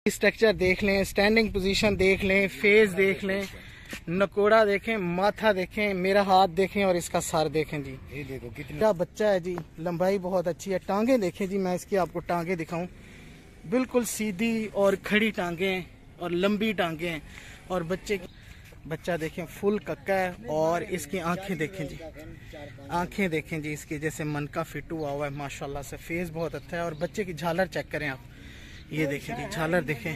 Structure देख लें, standing position देख लें, फेस देख लें, नकोड़ा देखें, माथा देखें, मेरा हाथ देखें और इसका सर देखें जी। ये देखो कितना बच्चा है जी, लंबाई बहुत अच्छी है। टांगे देखें जी, मैं इसकी आपको टांगे दिखाऊं, बिल्कुल सीधी और खड़ी टांगे और लंबी टांगे हैं। और बच्चा देखें फुल कक्का है। और इसकी आंखें देखें जी, आंखें देखें जी इसकी, जैसे मन का फिट हुआ है माशाल्लाह से। फेस बहुत अच्छा है। और बच्चे की झालर चेक करें आप, ये देखें जी झालर देखें,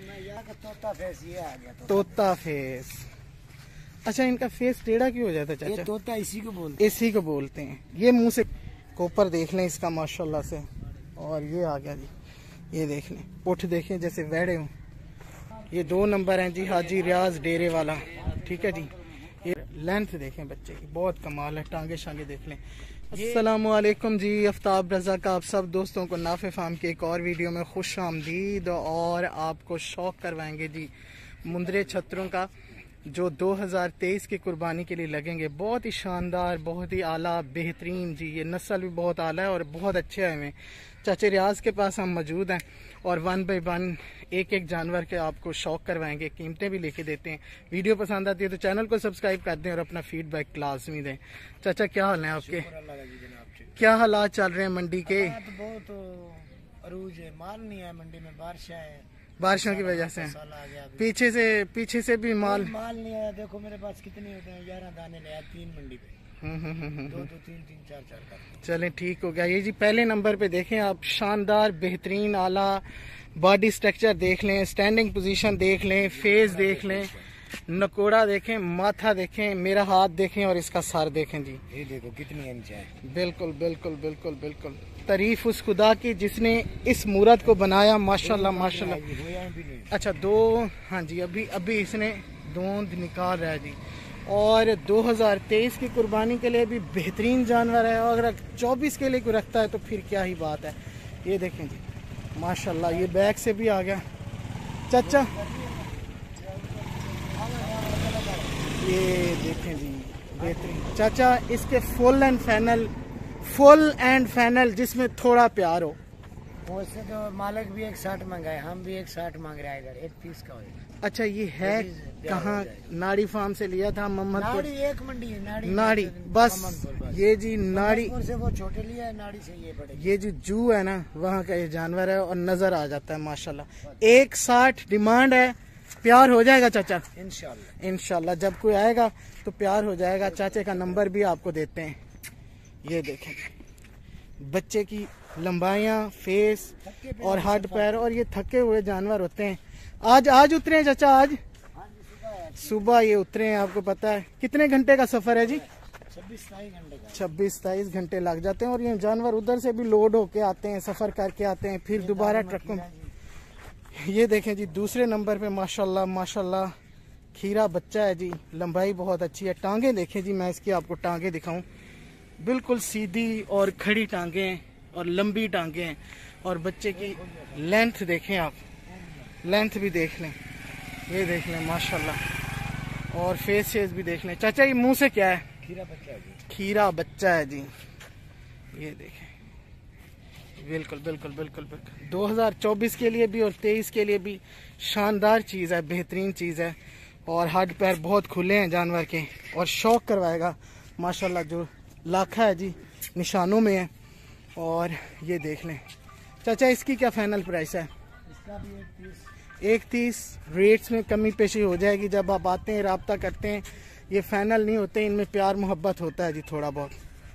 तोता फेस। अच्छा, इनका फेस टेढ़ा क्यों हो जाता है चाचा? तोता इसी को बोलते हैं। ये मुंह से कोपर देख लें इसका माशाल्लाह से। और ये आ गया जी, ये देख लें, पुठ देखें जैसे वेड़े हों। ये 2 नंबर हैं जी, हाजी रियाज डेरे वाला। ठीक है जी। ये लेंथ देखें बच्चे की, बहुत कमाल है। टांगे शांगे देख लें। अस्सलामुअलैकुम जी, आफ्ताब रज़ा का आप सब दोस्तों को नाफे फार्म के एक और वीडियो में खुश आमदीद। और आपको शौक करवाएंगे जी मुंदरे छतरों का, जो 2023 की कुर्बानी के लिए लगेंगे। बहुत ही शानदार, बहुत ही आला, बेहतरीन जी। ये नस्ल भी बहुत आला है और बहुत अच्छे आए हुए। चाचे रियाज के पास हम मौजूद हैं और 1 बाय 1 एक एक जानवर के आपको शौक करवाएंगे, कीमतें भी लेके देते हैं। वीडियो पसंद आती है तो चैनल को सब्सक्राइब कर दें और अपना फीडबैक लाजमी दें। चाचा क्या हाल है आपके? क्या हालात चल रहे हैं मंडी के? तो बहुत अरूज है, माल नहीं है मंडी में, बारिशों की वजह से। पीछे से भी माल नहीं आया। देखो मेरे पास कितने होते हैं, 11 दाने ले आए 3 मंडी पे। 2 3 4 4 चलें ठीक हो गया। ये जी पहले नंबर पे देखें आप, शानदार बेहतरीन आला बॉडी स्ट्रक्चर देख लें, स्टैंडिंग पोजीशन देख लें, फेस देख लें, नकोड़ा देखें, माथा देखें, मेरा हाथ देखें और इसका सर देखें जी। ये देखो कितनी इंच है। बिल्कुल बिल्कुल बिल्कुल बिल्कुल। तारीफ उस खुदा की जिसने इस मूरत को बनाया, माशाल्लाह माशाल्लाह। अच्छा 2, हाँ जी, अभी इसने दूध निकाल रहा है जी। और 2023 की कुर्बानी के लिए भी बेहतरीन जानवर है। और अगर 24 के लिए कोई रखता है तो फिर क्या ही बात है। ये देखें जी माशाल्लाह, ये बैक से भी आ गया चाचा। ये देखें जी बेहतरीन चाचा। इसके फुल एंड फाइनल जिसमें थोड़ा प्यार हो। वैसे तो मालिक भी 160 मांगा, हम भी 160 मांग रहे हैं, 1 पीस का होगा। अच्छा, ये है कहाँ? नाड़ी फार्म से लिया था, मोहम्मदपुर। एक मंडी है नाड़ी बस। ये जी नाड़ी से वो छोटे लिया है, नाड़ी से ये बड़े। ये जो जू है ना, वहाँ का ये जानवर है और नजर आ जाता है माशाल्लाह। 160 डिमांड है, प्यार हो जाएगा चाचा इंशाल्लाह। जब कोई आएगा तो प्यार हो जाएगा। चाचे का नंबर भी आपको देते हैं। ये देखें बच्चे की लंबाइयाँ, फेस और हाथ पैर। और ये थके हुए जानवर होते हैं। आज उतरे हैं चाचा? आज सुबह ये उतरे हैं। आपको पता है कितने घंटे का सफर है जी? 26-27 घंटे लग जाते हैं। और ये जानवर उधर से भी लोड होके आते हैं, सफर करके आते हैं, फिर दोबारा ट्रकों में। ये देखें जी दूसरे नंबर पे माशाल्लाह माशाल्लाह खीरा बच्चा है जी, लंबाई बहुत अच्छी है। टांगे देखें जी, मैं इसकी आपको टांगे दिखाऊं, बिल्कुल सीधी और खड़ी टांगे हैं और लंबी टांगे हैं। और बच्चे की लेंथ देखें आप, लेंथ भी देख लें, ये देख लें माशाल्लाह। और फेस भी देख लें। चाचा ये मुंह से क्या है? खीरा बच्चा है जी। ये देखें बिल्कुल बिल्कुल बिल्कुल बिल्कुल। 2024 के लिए भी और 23 के लिए भी शानदार चीज़ है, बेहतरीन चीज़ है। और हाथ पैर बहुत खुले हैं जानवर के और शौक करवाएगा माशाल्लाह। जो लाखा है जी निशानों में है। और ये देख लें चाचा, इसकी क्या फाइनल प्राइस है? इसका भी 130। रेट्स में कमी पेशी हो जाएगी जब आप आते हैं, रब्ता करते हैं। ये फाइनल नहीं होते, इनमें प्यार मोहब्बत होता है जी थोड़ा बहुत।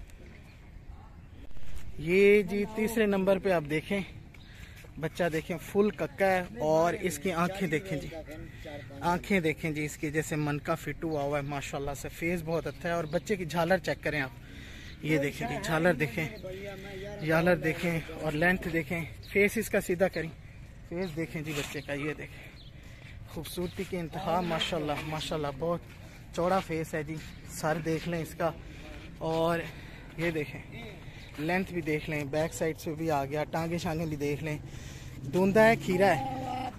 ये जी तीसरे नंबर पे आप देखें, बच्चा देखें फुल कक्का है। और इसकी आंखें देखें जी, आंखें देखें जी इसकी, जैसे मन का फिट हुआ है माशाल्लाह से। फेस बहुत अच्छा है। और बच्चे की झालर चेक करें आप, ये देखें जी झालर देखें और लेंथ देखें। फेस इसका सीधा करें, फेस देखें जी बच्चे का, ये देखें खूबसूरती की इंतहा माशाल्लाह माशाल्लाह। बहुत चौड़ा फेस है जी। सर देख लें इसका। और ये देखें लेंथ भी देख लें, बैक साइड से भी आ गया। टांगे शांगे भी देख लें। दूंदा है, खीरा है?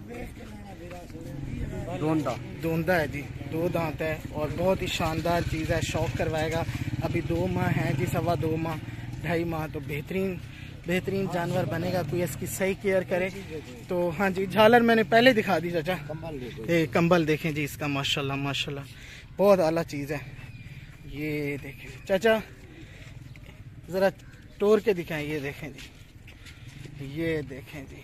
दूंदा है जी, 2 दांत है। और बहुत ही शानदार चीज़ है, शौक करवाएगा। अभी 2 माह है जी, 2.25 माह, 2.5 माह। तो बेहतरीन बेहतरीन जानवर बनेगा, कोई इसकी सही केयर करे तो। हाँ जी, झालर मैंने पहले दिखा दी चाचा। ये कंबल देखें जी इसका, माशाल्लाह माशाल्लाह बहुत आला चीज़ है। ये देखें चाचा, ज़रा तोड़ के दिखाएं। ये देखें जी, ये देखें जी,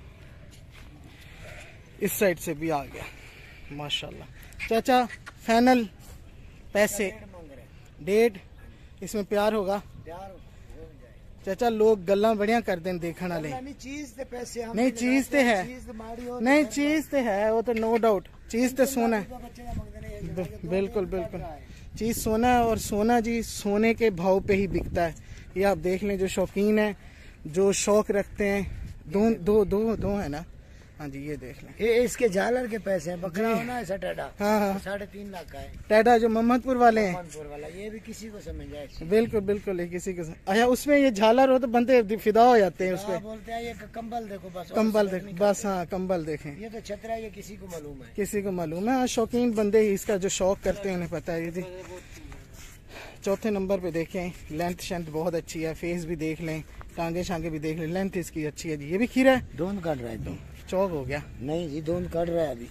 इस साइड से भी आ गया माशाल्लाह। चाचा फाइनल पैसे 1.5, इसमें प्यार होगा चाचा? लोग गल्ला बढ़िया कर दें देखने वाले। नहीं चीज ते पैसे नहीं, चीज ते है, नहीं चीज ते है, वो तो नो डाउट चीज ते सोना है। बिल्कुल बिल्कुल, चीज सोना है। और सोना जी सोने के भाव पे ही बिकता है। ये आप देख लें, जो शौकीन है, जो शौक रखते हैं, दो है ना। हाँ जी, ये देख लें, ये इसके झालर के पैसे हैं। बकरा होना ऐसा टेढ़ा, हाँ 3.5 लाख का है। टेढ़ा जो मोहम्मदपुर वाले हैं, मोहम्मदपुर वाला, ये भी किसी को समझ जाए। बिल्कुल बिल्कुल, ये किसी को। अच्छा, उसमें ये झालर हो तो बंदे फिदा हो जाते हैं उसपे। बोलते हैं ये कंबल देखो बस, कंबल देख बस। हाँ कंबल देखें, ये तो छतरा, ये किसी को मालूम है, किसी को मालूम है। शौकीन बंदे ही इसका जो शौक करते हैं उन्हें पता है जी। चौथे नंबर पे देखें, लेंथ शेंथ बहुत अच्छी है। फेस भी देख लें, टांगे शांगे भी देख लें, लेंथ इसकी अच्छी है जी। ये भी खीरा है, दोन काट रहा है। दो चौक हो गया? नहीं जी, दोन काट रहा है अभी।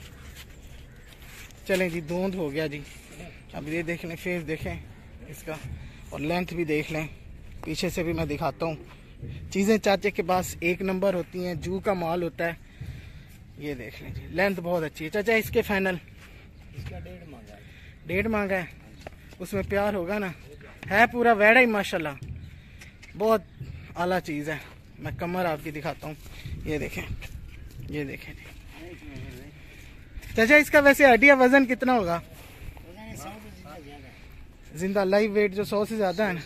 चलें जी, दोंद हो गया जी। अब ये देख लें, फेस देखें इसका, और लेंथ भी देख लें। पीछे से भी मैं दिखाता हूँ। चीज़ें चाचे के पास एक नंबर होती हैं, जू का माल होता है। ये देख लें जी, लेंथ बहुत अच्छी है। चाचा इसके फाइनल? इसका 1.5 मांगा है। 1.5 मांगा है, उसमें प्यार होगा ना? है पूरा वैड़ा ही माशाल्लाह, बहुत आला चीज़ है। मैं कमर आपकी दिखाता हूँ, ये देखें, ये देखें जी। चाचा इसका वैसे आइडिया वजन कितना होगा? जिंदा लाइव वेट जो 100 से ज्यादा है ना।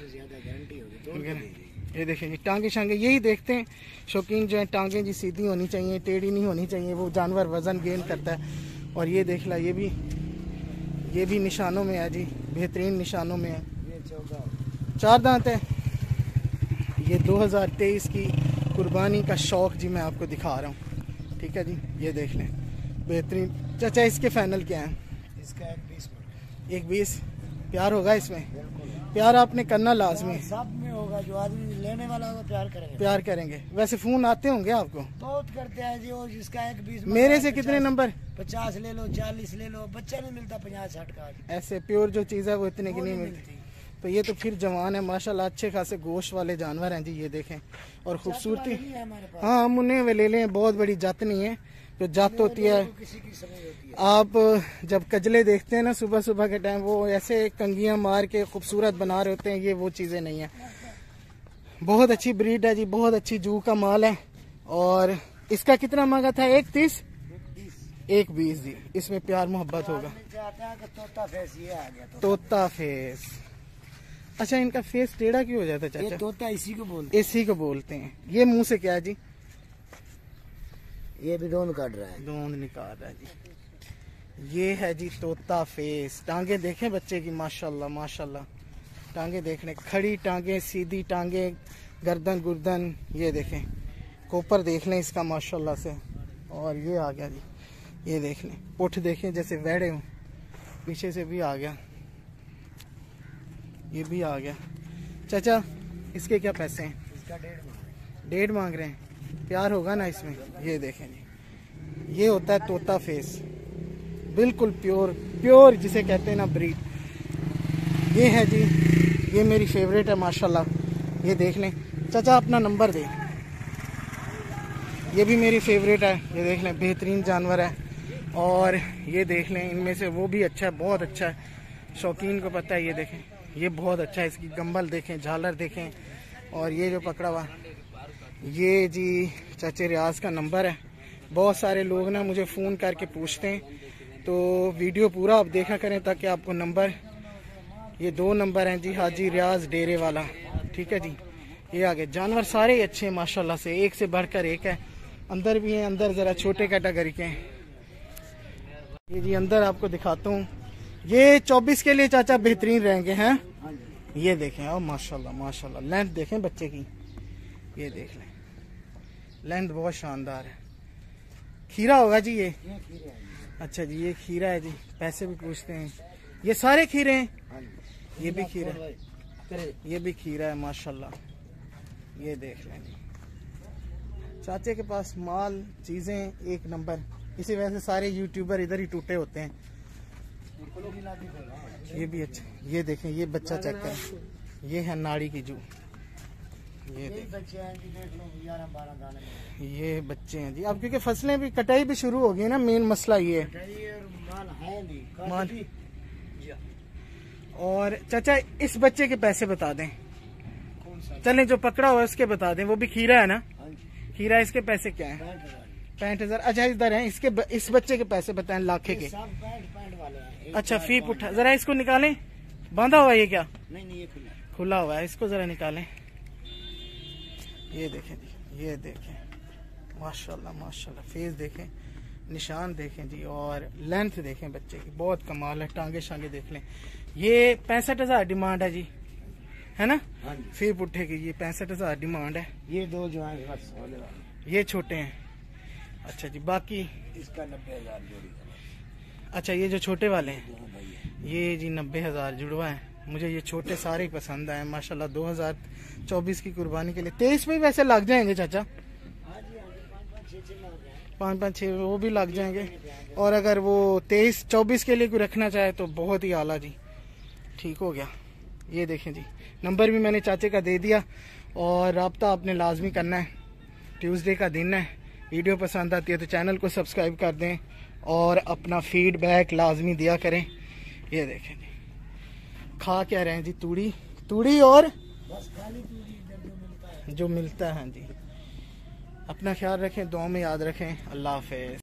ये देखें जी, टांगे शांगे यही देखते हैं शौकीन जो है, टांगे जी सीधी होनी चाहिए, टेढ़ी नहीं होनी चाहिए, वो जानवर वजन गेन करता है। और ये देख ला, ये भी निशानों में है जी, बेहतरीन निशानों में है। 4 दांत है। ये 2023 की कुर्बानी का शौक जी मैं आपको दिखा रहा हूँ, ठीक है जी। ये देख लें, बेहतरीन। चाचा इसके फाइनल क्या है? इसका 1.20 1.20 प्यार होगा इसमें? प्यार आपने करना लाजमी, सब में होगा। जो आदमी लेने वाला होगा प्यार करेंगे, प्यार करेंगे। वैसे फोन आते होंगे आपको? बहुत करते हैं जी। और जिसका 1.20 मेरे से कितने नंबर? 50 ले लो, 40 ले लो, बच्चा नहीं मिलता 50-60 का। ऐसे प्योर जो चीज़ है वो इतने की नहीं मिलती। तो ये तो फिर जवान है माशाल्लाह, अच्छे खासे गोश्त वाले जानवर हैं जी। ये देखें, और खूबसूरती। हाँ हम उन्हें ले लें, बहुत बड़ी जात नहीं है। जो जात होती है, आप जब कजले देखते हैं ना सुबह सुबह के टाइम, वो ऐसे कंगियां मार के खूबसूरत बना रहे होते हैं, ये वो चीज़ें नहीं है। बहुत अच्छी ब्रीड है जी, बहुत अच्छी जू का माल है। और इसका कितना मांगा था? 1.30 1.20 जी। इसमें प्यार मोहब्बत होगा। तोता फेस। अच्छा, इनका फेस टेढ़ा क्यों हो जाता है चाचा? ये तोता इसी को बोलते हैं। इसी को बोलते हैं। ये मुंह से क्या है जी? ये भी दोंद काट रहा है, दोंद निकाल रहा है जी। ये है जी तोता फेस। टांगे देखें बच्चे की, माशाल्लाह माशाल्लाह। टांगे देखने, खड़ी टांगे, सीधी टांगे, गर्दन गुर्दन। ये देखें, कोपर देख लें इसका माशाल्लाह से। और ये आ गया जी, ये देख लें, पुठ देखें जैसे वैड़े हों। पीछे से भी आ गया, ये भी आ गया। चाचा इसके क्या पैसे हैं? इसका 1.5 मांग रहे हैं। प्यार होगा ना इसमें? ये देखें जी, ये होता है तोता फेस, बिल्कुल प्योर जिसे कहते हैं ना ब्रीड। ये है जी, ये मेरी फेवरेट है माशाल्लाह। ये देख लें चाचा, अपना नंबर दे। ये भी मेरी फेवरेट है, ये देख लें, बेहतरीन जानवर है। और ये देख लें, इनमें से वो भी अच्छा है, बहुत अच्छा है, शौकीन को पता है। ये देखें, ये बहुत अच्छा है। इसकी गंबल देखें, झालर देखें। और ये जो पकड़ा हुआ, ये जी चाचे रियाज का नंबर है। बहुत सारे लोग ना मुझे फ़ोन करके पूछते हैं, तो वीडियो पूरा आप देखा करें ताकि आपको नंबर, ये 2 नंबर हैं जी, हाजी रियाज डेरे वाला, ठीक है जी। ये आगे जानवर सारे ही अच्छे हैं माशाल्लाह से, एक से बढ़कर एक है। अंदर भी हैं, अंदर ज़रा छोटे कैटेगरी के हैं। ये जी अंदर आपको दिखाता हूँ। ये 24 के लिए चाचा बेहतरीन रहेंगे हैं। ये देखें, और माशाल्लाह माशाल्लाह, लेंथ देखें बच्चे की, ये देख लें, लेंथ बहुत शानदार है। खीरा होगा जी ये? अच्छा जी, ये खीरा है जी। पैसे भी पूछते हैं। ये सारे खीरे हैं? ये भी खीरा है, ये भी खीरा है माशाल्लाह। ये देख लें जी, चाचे के पास माल चीजें एक नंबर, इसी वजह से सारे यूट्यूबर इधर ही टूटे होते हैं। ये भी अच्छा, ये देखें, ये बच्चा चेक करें, ये है नाड़ी की जू, ये बच्चे हैं जी, देख लो 11-12 दाने। ये बच्चे हैं जी। अब क्योंकि फसलें भी कटाई भी शुरू हो गई ना, मेन मसला ये माल है नहीं माल। और चाचा इस बच्चे के पैसे बता दें, कौन सा? चले जो पकड़ा हुआ है उसके बता दें, वो भी खीरा है ना? हाँ जी, खीरा, इसके पैसे क्या है? 65,000। अच्छा इधर है, इसके इस बच्चे के पैसे बताएं लाखे के। सब 65 वाले हैं। अच्छा फी पुट्ठा, जरा इसको निकालें, बांधा हुआ है ये क्या? नहीं ये खुला है। खुला हुआ है, इसको जरा निकालें। ये देखें जी, ये देखें, माशाल्लाह माशाल्लाह, फेस देखें, निशान देखें जी, और लेंथ देखें बच्चे की, बहुत कमाल है। टांगे शांगे देख लें। ये 65,000 डिमांड है जी, है ना? हाँ जी, फी पुट्ठे की ये 65,000 डिमांड है। ये दो जो है बस होने वाले। ये छोटे हैं। अच्छा जी, बाकी इसका 90,000 जोड़ी है। अच्छा ये जो छोटे वाले हैं, हाँ भाई, ये जी 90,000 जुड़वा है। मुझे ये छोटे सारे ही पसंद आए माशाल्लाह। 2024 की कुर्बानी के लिए 23 में वैसे लग जाएंगे चाचा, हाँ जी, 5-5-6 मार गए। 5-5-6 वो भी लग जाएंगे। और अगर वो 23-24 के लिए कोई रखना चाहे तो बहुत ही आला जी, ठीक हो गया। ये देखें जी, नंबर भी मैंने चाचे का दे दिया, और रब्ता आपने लाजमी करना है। ट्यूसडे का दिन है। वीडियो पसंद आती है तो चैनल को सब्सक्राइब कर दें, और अपना फीडबैक लाजमी दिया करें। ये देखें जी, खा क्या रहे हैं जी, तूड़ी तूड़ी और बस खाली पूरी इधर जो मिलता है। जो मिलता है जी। अपना ख्याल रखें, दुआ में याद रखें। अल्लाह हाफिज़।